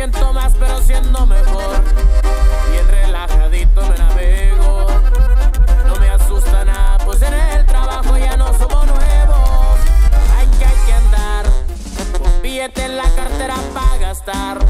siento más, pero siendo mejor. Bien relajadito me navego. No me asusta nada, pues en el trabajo ya no somos nuevos. Hay que andar con billete en la cartera para gastar.